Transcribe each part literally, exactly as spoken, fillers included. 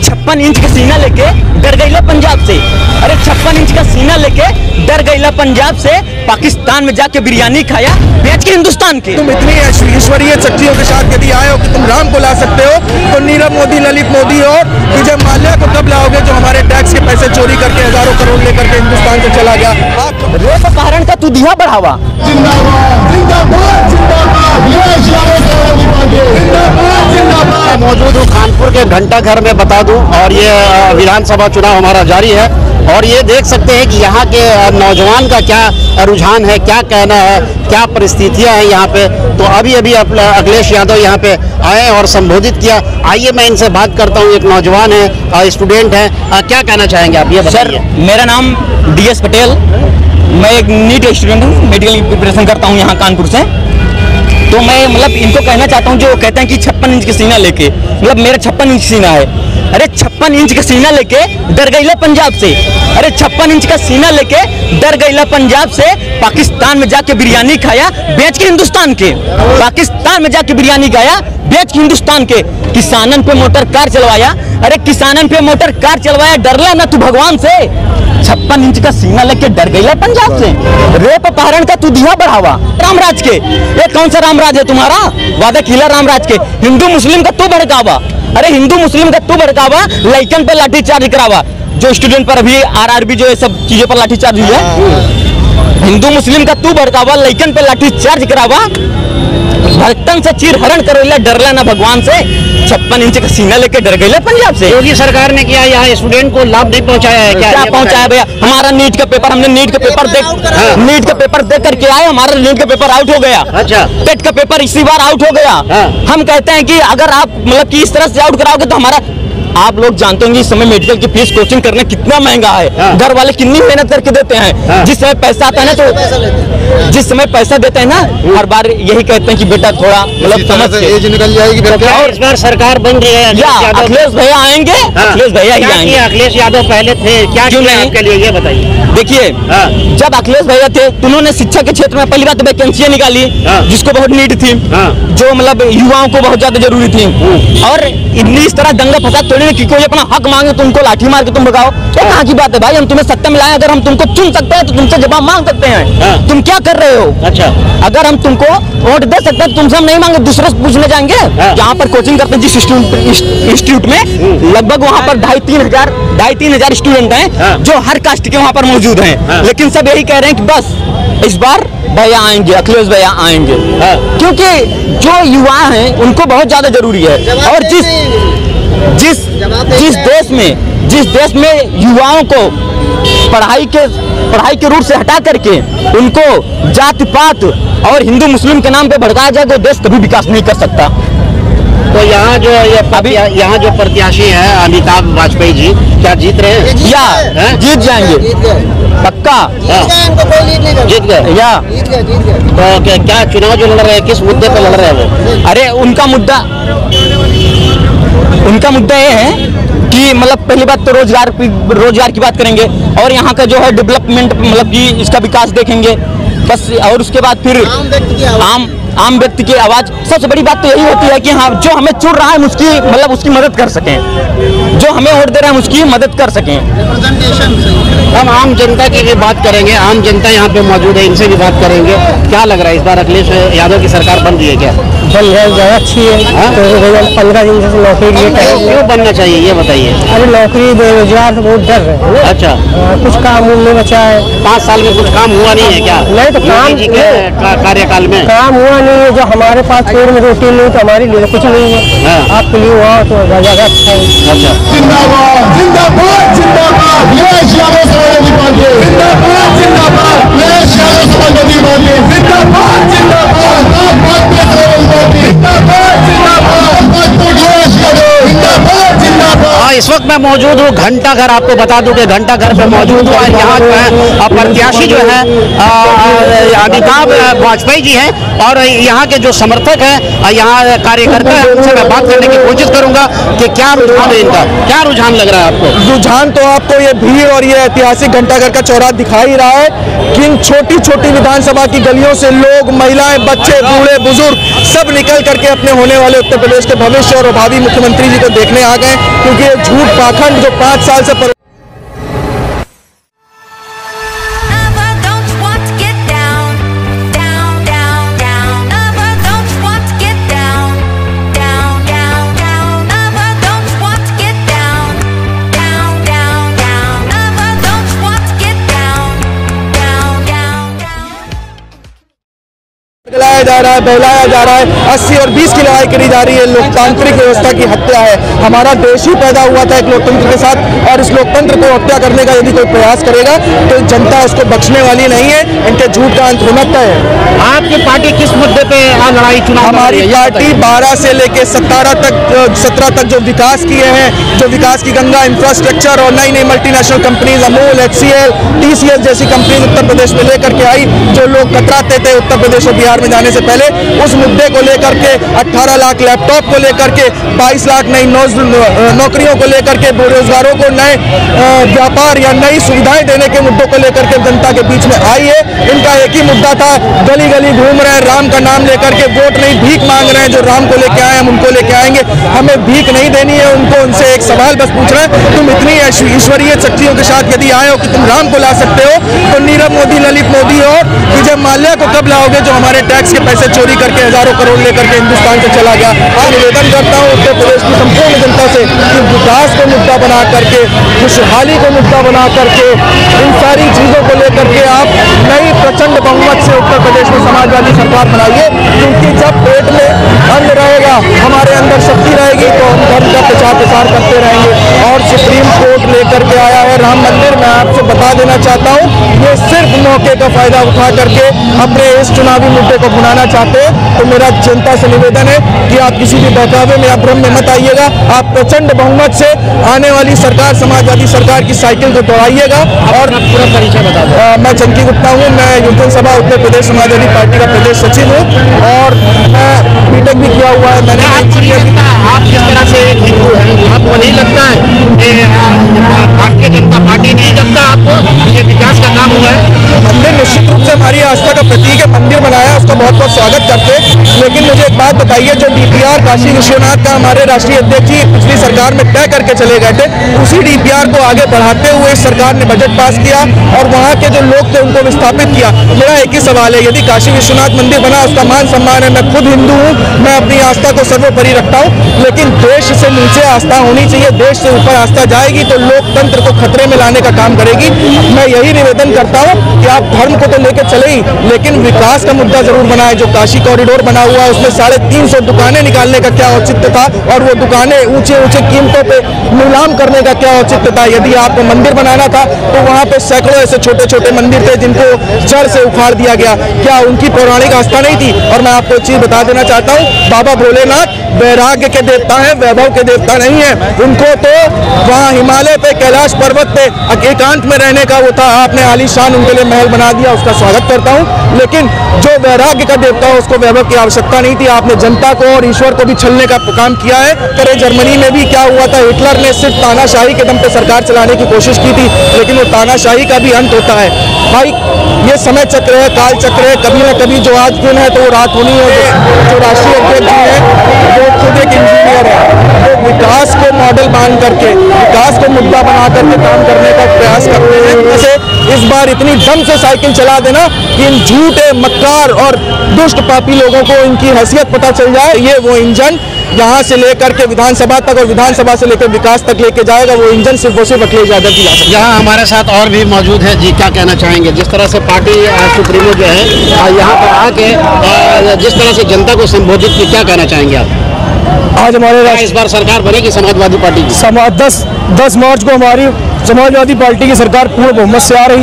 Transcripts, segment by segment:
छप्पन इंच का सीना लेके डर गईला पंजाब से। अरे छप्पन इंच का सीना लेके डर गईला पंजाब से, पाकिस्तान में जाके बिरयानी खाया बेच के हिंदुस्तान के। तुम इतनी ईश्वरीय शक्तियों के साथ यदि आए हो कि तुम राम को ला सकते हो, तो नीरव मोदी, ललित मोदी और विजय माल्या को कब लाओगे, जो हमारे टैक्स के पैसे चोरी करके हजारों करोड़ लेकर के हिंदुस्तान से चला गया। रेप अपहरण का तू दिया बढ़ावा। मौजूद हूँ कानपुर के घंटा घर में, बता दूं, और ये विधानसभा चुनाव हमारा जारी है और ये देख सकते हैं कि यहाँ के नौजवान का क्या रुझान है, क्या कहना है, क्या परिस्थितियाँ हैं यहाँ पे। तो अभी अभी अखिलेश यादव यहाँ पे आए और संबोधित किया। आइए मैं इनसे बात करता हूँ। एक नौजवान है, स्टूडेंट है, क्या कहना चाहेंगे आप, ये सर? मेरा नाम डी एस पटेल, मैं एक नीट स्टूडेंट हूँ, मेडिकल प्रिपरेशन करता हूँ यहाँ कानपुर से। तो मैं मतलब इनको कहना चाहता हूँ, जो कहते हैं कि छप्पन इंच का सीना लेके, मतलब मेरा छप्पन इंच सीना है। अरे छप्पन इंच का सीना लेके डर गईला पंजाब से। अरे छप्पन इंच का सीना लेके डर गईला पंजाब से, पाकिस्तान में जाके बिरयानी खाया बेच के हिंदुस्तान के। पाकिस्तान में जाके बिरयानी खाया बेच के हिंदुस्तान के। किसानन पे मोटर कार चलवाया। अरे किसानन पे मोटर कार चलवाया, डरला ना तू भगवान से। छप्पन इंच का सीना लेके डर गईला पंजाब से। रेप अपहरण का तू दिया बढ़ावा रामराज के। ये कौन सा रामराज है तुम्हारा? वादा किला रामराज के। हिंदू मुस्लिम का तू भड़कावा। अरे हिंदू मुस्लिम का तू भड़कावा, लड़कन पे लाठीचार्ज करावा। जो स्टूडेंट पर अभी आरआरबी जो ये सब चीजों पर लाठीचार्ज हुई है, हिंदू मुस्लिम का तू भड़कावा, लड़कन पे लाठीचार्ज करावा, भक्तन से चीर हरण करेला, डरला ना भगवान से। छप्पन इंच का सीना लेके डर गईला पंजाब से। योगी सरकार ने किया यहाँ स्टूडेंट को लाभ नहीं पहुँचाया है क्या? क्या पहुँचाया भैया? हमारा नीट का पेपर, हमने नीट का पेपर देख हाँ। नीट का पेपर दे करके आए, हमारा नीट का पेपर आउट हो गया। अच्छा। टेट का पेपर इसी बार आउट हो गया। हाँ। हम कहते हैं कि अगर आप मतलब कि इस तरह से आउट कराओगे तो हमारा, आप लोग जानते होंगे इस समय मेडिकल की फीस कोचिंग करना कितना महंगा है। हाँ। घर वाले कितनी मेहनत करके देते हैं। हाँ। जिस समय पैसा आता है ना, तो जिस समय पैसा देते हैं ना, हर बार यही कहते हैं कि बेटा थोड़ा मतलब समझ के एज निकल जाएगी। और इस बार सरकार बन रही है, या अखिलेश भैया आएंगे। हाँ। अखिलेश भैया ही आएंगे। अखिलेश यादव पहले थे, क्या क्यों नहीं आपके लिए, ये बताइए। देखिए, जब अखिलेश भैया थे तो उन्होंने शिक्षा के क्षेत्र में पहली बात वैकेंसियां निकाली, जिसको बहुत नीड थी, जो मतलब युवाओं को बहुत ज्यादा जरूरी थी। और इतनी इस तरह दंगा फसाद थोड़ी कि कोई अपना हक मांगे तो उनको लाठी मार के तुम भगाओ। तो कहाँ की बात है भाई? हम तुम्हें सत्ता में लाए, अगर हम तुमको चुन सकते हैं तो तुमसे जवाब मांग सकते हैं। तुम क्या कर रहे हो? अच्छा, अगर हम तुमको वोट दे सकते हैं, तुमसे हम नहीं मांगे, दूसरे से पूछने जाएंगे। जहाँ पर कोचिंग करते हैं जिस इंस्टीट्यूट में, लगभग वहाँ पर ढाई तीन हजार ढाई तीन हजार स्टूडेंट हैं जो हर कास्ट के वहाँ पर मौजूद हैं। लेकिन सब यही कह रहे हैं कि बस इस बार भैया आएंगे, अखिलेश भैया आएंगे, क्योंकि जो युवा हैं उनको बहुत ज्यादा जरूरी है। और जिस जिस जिस देश में जिस देश में युवाओं को पढ़ाई के पढ़ाई के रूट से हटा करके उनको जाति पात और हिंदू मुस्लिम के नाम पे भड़काया जाए, तो देश कभी विकास नहीं कर सकता। तो यहाँ जो ये अभी यहाँ जो प्रत्याशी है अमिताभ वाजपेयी जी, क्या जीत रहे हैं? या है? जीत जाएंगे पक्का। जीत गए या तो क्या, क्या चुनाव जो लड़ रहे हैं, किस मुद्दे पे लड़ रहे हैं वो? अरे उनका मुद्दा उनका मुद्दा ये है कि मतलब पहली बात तो रोजगार रोजगार की बात करेंगे, और यहाँ का जो है डेवलपमेंट, मतलब कि इसका विकास देखेंगे बस। और उसके बाद फिर आम आम व्यक्ति की आवाज। सबसे बड़ी बात तो यही होती है कि हाँ, जो हमें चुन रहा है उसकी मतलब उसकी मदद कर सकें, जो हमें वोट दे रहे हैं उसकी मदद कर सकें। हम आम जनता की भी बात करेंगे, आम जनता यहाँ पे मौजूद है, इनसे भी बात करेंगे। क्या लग रहा है इस बार अखिलेश यादव की सरकार बन रही है क्या? बन है, ज़्यादा अच्छी है। तो पंद्रह दिन से नौकरी लिए क्यों बनना चाहिए, ये बताइए। अरे नौकरी बेरोजगार तो बहुत डर रहे हैं। अच्छा, कुछ काम नहीं बचा है। पाँच साल में कुछ काम हुआ नहीं है क्या? नहीं तो काम जी के कार्यकाल में काम हुआ नहीं है। जो हमारे पास पेड़ में रोटी नहीं, तो हमारे लिए कुछ नहीं है। आपके लिए हुआ तो ज़्यादा अच्छा है। अच्छा, जिंदाबाद जिंदाबाद जिंदाबाद अखिलेश यादव समाजवादी पार्टी, जिंदाबाद जिंदाबाद अखिलेश यादव समाजवादी पार्टी, जिंदाबाद जिंदाबाद इस वक्त मैं मौजूद हूँ घंटा घर। आपको बता दूं कि घंटा घर पे मौजूद हूँ। यहाँ जो है प्रत्याशी जो है अमिताभ वाजपेयी जी हैं, और यहाँ के जो समर्थक हैं, यहाँ कार्यकर्ता हैं, उनसे मैं बात करने की कोशिश करूंगा कि क्या रुझान है इनका, क्या रुझान लग रहा है आपको? रुझान तो आपको ये भीड़ और ये ऐतिहासिक घंटाघर का चौराहा दिखा ही रहा है कि इन छोटी छोटी विधानसभा की गलियों से लोग, महिलाएं, बच्चे, बूढ़े, बुजुर्ग सब निकल करके अपने होने वाले उत्तर प्रदेश के भविष्य और भावी मुख्यमंत्री जी को देखने आ गए, क्योंकि झूठ पाखंड जो पाँच साल से पर... जा रहा है, बहलाया जा रहा है, अस्सी और बीस की लड़ाई करी जा रही है। लोकतांत्रिक व्यवस्था की हत्या है। हमारा देश ही पैदा हुआ था एक लोकतंत्र के साथ, और इस लोकतंत्र को हत्या करने का यदि कोई प्रयास करेगा तो जनता उसको बख्शने वाली नहीं है। इनके झूठ का अंत होना तय है। आपकी पार्टी किस मुद्दे पे लड़ाई चुनाव? हमारी पार्टी बारह से लेके सत्रह तक सत्रह तक जो विकास किए हैं, जो विकास की गंगा इंफ्रास्ट्रक्चर और नई नई multinational companies Amul, H C L, T C S जैसी कंपनीज उत्तर प्रदेश में लेकर के आई। जो लोग कतराते थे उत्तर प्रदेश और बिहार में जाने से पहले, उस मुद्दे को लेकर के अठारह लाख लैपटॉप को लेकर के, बाईस लाख नई नौकरियों को लेकर के, बेरोजगारों को नए व्यापार या नई सुविधाएं देने के मुद्दों को लेकर के जनता के बीच में आई है। इनका एक ही मुद्दा था, गली गली घूम रहे हैं, राम का नाम लेकर के, वोट नहीं भीख मांग रहे हैं। जो राम को लेके आए हम उनको लेके आएंगे, हमें भीख नहीं देनी है उनको। उनसे एक सवाल बस पूछ रहे हैं, तुम इतनी ईश्वरीय शक्तियों के साथ यदि आए हो कि तुम राम को ला सकते हो, तो नीरव मोदी, ललित मोदी और विजय माल्या को कब लाओगे, जो हमारे टैक्स के पैसे चोरी करके हजारों करोड़ लेकर के हिंदुस्तान से चला गया। मैं निवेदन करता हूँ उत्तर प्रदेश की संपूर्ण जनता से कि विकास को मुद्दा बना करके, खुशहाली को मुद्दा बना करके, इन सारी चीजों को लेकर के आप नई प्रचंड बहुमत से उत्तर प्रदेश में समाजवादी सरकार बनाइए। क्योंकि जब पेट में अन्न रहेगा, हमारे अंदर शक्ति रहेगी, तो हम धर्म का प्रचार प्रसार करते रहेंगे। और सुप्रीम कोर्ट लेकर के आया है राम मंदिर। मैं आपसे बता देना चाहता हूँ, ये सिर्फ मौके का फायदा उठा करके अपने इस चुनावी मुद्दे को भुनाना चाहते हैं। तो मेरा जनता से निवेदन है कि आप किसी भी बहकावे में या भ्रम में मत आइएगा। आप प्रचंड बहुमत से आने वाली सरकार, समाजवादी सरकार की साइकिल को दौड़ाइएगा। और पूरा परिचय बता दो। मैं चंकी गुप्ता हूँ, मैं युवजन सभा उत्तर प्रदेश समाजवादी पार्टी का प्रदेश सचिव हूँ, और मैं बीटेक भी किया हुआ है। मैंने आप जिस तरह से हिंदू हैं, आपको नहीं लगता है भारतीय जनता पार्टी नहीं लगता आपको ये विकास का काम हुआ है? मंदिर निश्चित रूप से हमारी आस्था का प्रतीक है, मंदिर बनाया, उसका बहुत बहुत स्वागत करते हैं। लेकिन मुझे एक बात बताइए, जो डीपीआर काशी विश्वनाथ का हमारे राष्ट्रीय अध्यक्ष जी पिछली सरकार में तय करके चले गए थे, उसी डीपीआर को आगे बढ़ाते हुए सरकार ने बजट पास किया और वहाँ के जो लोग थे उनको विस्थापित किया। मेरा एक ही सवाल है, यदि काशी विश्वनाथ मंदिर बना, उसका मान सम्मान है, मैं खुद हिंदू हूँ, मैं अपनी आस्था को सर्वोपरि रखता हूँ, लेकिन देश से नीचे आस्था होनी चाहिए। देश से ऊपर आस्था जाएगी तो लोकतंत्र को खतरे में लाने का काम करेगी। मैं यही निवेदन करता हूँ कि आप धर्म को तो लेकर चले ही, लेकिन विकास का मुद्दा जरूर बनाए। जो काशी कॉरिडोर बना हुआ है, उसमें साढ़े तीन सौ दुकानें निकालने का क्या औचित्य था, और वो दुकानें ऊंचे ऊंचे कीमतों पे नीलाम करने का क्या औचित्य था। यदि आपको मंदिर बनाना था तो वहाँ पे सैकड़ों ऐसे छोटे छोटे मंदिर थे जिनको जड़ से उखाड़ दिया गया। क्या उनकी पौराणिक आस्था नहीं थी? और मैं आपको एक चीज बता देना चाहता हूँ, बाबा भोलेनाथ वैराग्य के देवता हैं, वैभव के देवता नहीं है। उनको तो वहाँ हिमालय पे, कैलाश पर्वत पे एकांत में रहने का वो था। आपने आलीशान उनके लिए महल बना दिया, उसका स्वागत करता हूँ, लेकिन जो वैराग्य का देवता हो उसको वैभव की आवश्यकता नहीं थी। आपने जनता को और ईश्वर को भी छलने का काम किया है। करे जर्मनी में भी क्या हुआ था, हिटलर ने सिर्फ तानाशाही के दम पे सरकार चलाने की कोशिश की थी, लेकिन वो तानाशाही का भी अंत होता है। भाई ये समय चक्र है, काल चक्र है, कभी ना कभी जो आज दिन है तो वो रात होनी है। जो राष्ट्रीय अध्यक्ष है वो खुद एक इंजीनियर है, वो विकास को मॉडल मान करके, विकास को मुद्दा बना करके काम करने का प्रयास करते हैं। जैसे इस बार इतनी दम से साइकिल चला देना कि इन झूठे, मक्कार और दुष्ट पापी लोगों को इनकी हैसियत पता चल जाए। ये वो इंजन यहाँ से लेकर के विधानसभा तक और विधानसभा से लेकर विकास तक लेके जाएगा, वो इंजन सिर्फ वो सिर्फ अखिलेश यादव की ला सकता है। यहाँ हमारे साथ और भी मौजूद है जी, क्या कहना चाहेंगे? जिस तरह से पार्टी सुप्रीमो जो है यहाँ पर आके जिस तरह से जनता को संबोधित की, क्या कहना चाहेंगे आप? आज हमारे इस बार सरकार बनेगी समाजवादी पार्टी की? समाज दस दस मार्च को हमारी समाजवादी पार्टी की सरकार पूर्ण बहुमत से आ रही।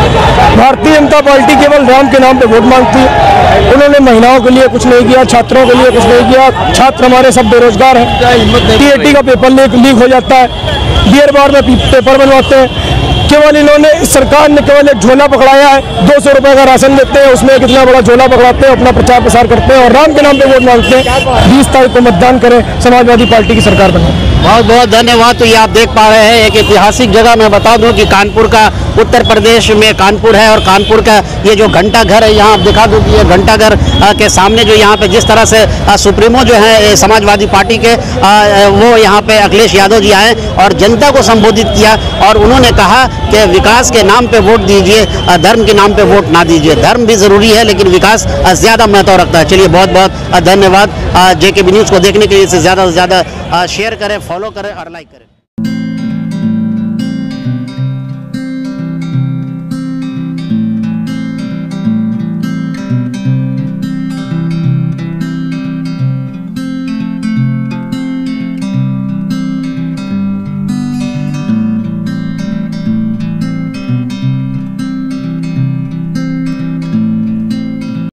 भारतीय जनता पार्टी केवल राम के नाम पे वोट मांगती है। उन्होंने महिलाओं के लिए कुछ नहीं किया, छात्रों के लिए कुछ नहीं किया। छात्र हमारे सब बेरोजगार हैं। टीएटी का पेपर लीक लीक हो जाता है, बियर बार में पेपर बनवाते हैं। केवल इन्होंने, इस सरकार ने केवल एक झोला पकड़ाया है, दो सौ रुपए का राशन देते हैं, उसमें कितना बड़ा झोला पकड़ाते हैं, अपना प्रचार प्रसार करते हैं और राम के नाम पे वोट मांगते हैं। बीस तारीख को मतदान करें, समाजवादी पार्टी की सरकार बनाए। बहुत बहुत धन्यवाद। तो ये आप देख पा रहे हैं एक ऐतिहासिक जगह। मैं बता दूं कि कानपुर का, उत्तर प्रदेश में कानपुर है और कानपुर का ये जो घंटा घर है, यहाँ आप दिखा दूं कि ये घंटा घर के सामने जो यहाँ पे जिस तरह से सुप्रीमो जो है समाजवादी पार्टी के, वो यहाँ पे अखिलेश यादव जी आए और जनता को संबोधित किया और उन्होंने कहा कि विकास के नाम पे वोट दीजिए, धर्म के नाम पे वोट ना दीजिए। धर्म भी जरूरी है लेकिन विकास ज्यादा महत्व रखता है। चलिए बहुत बहुत धन्यवाद। जेकेबी न्यूज़ को देखने के लिए इसे ज़्यादा से ज़्यादा शेयर करें, फॉलो करें और लाइक करें।